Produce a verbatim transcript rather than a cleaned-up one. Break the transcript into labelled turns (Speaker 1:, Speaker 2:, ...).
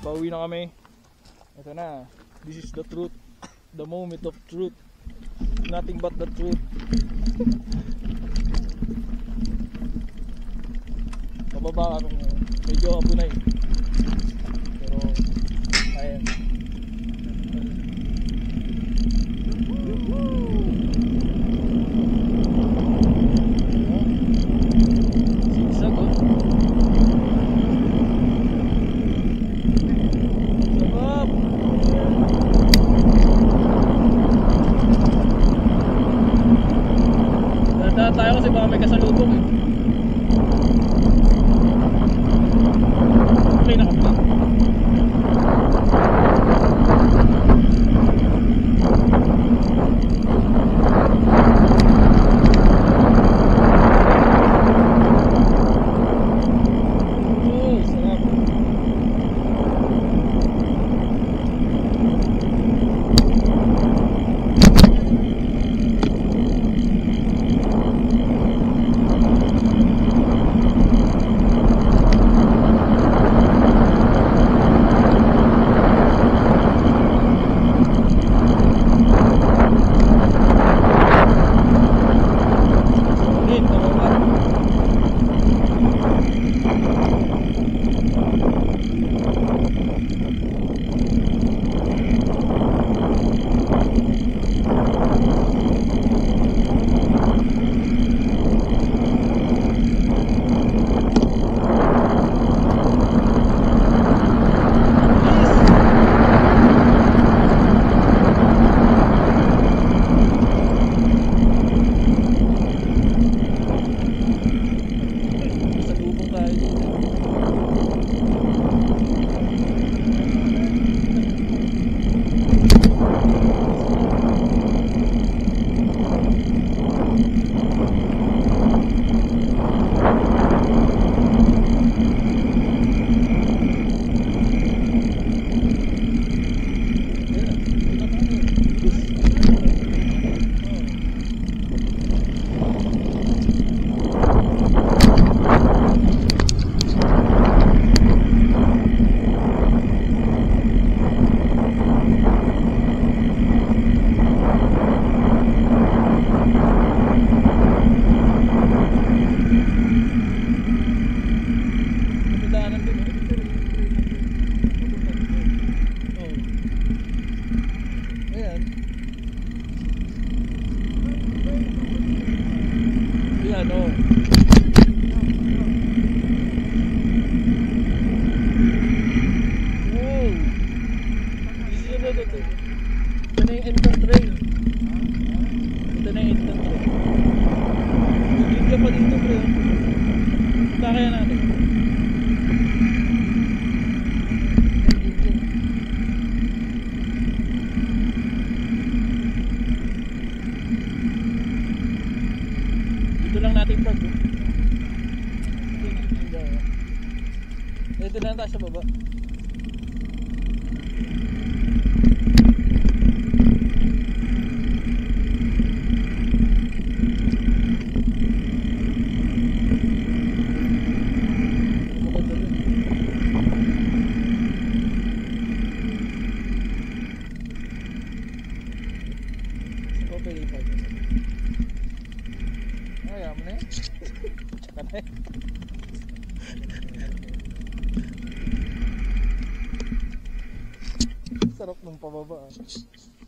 Speaker 1: pauwi na kami. Ito na. This is the truth. The moment of truth. Nothing but the truth. Bababa ka kung medyo abunay. Pero ayan. Sigsag oh. Sarap. Tanda tayo kasi baka may kasalubong eh. Okay na ka pa. Ano? Wow! Ito na ito. Ito na yung entrance trail. Ito na yung entrance trail. Hindi ka pa dito bro. Kaya natin. Ito lang natin park. Ito lang tayo sa baba. Ayaw mo na eh. Tsaka na eh. Sarap ng pababa ah.